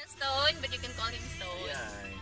Stone, but you can call him Stone. Yeah.